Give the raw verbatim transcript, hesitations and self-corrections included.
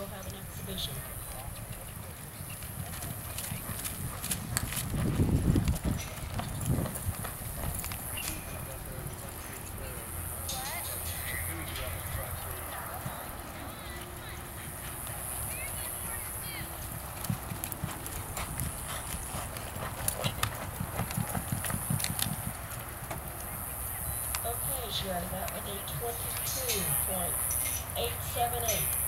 will have an exhibition. Okay, Sherry, that was a twenty-two point eight seven eight.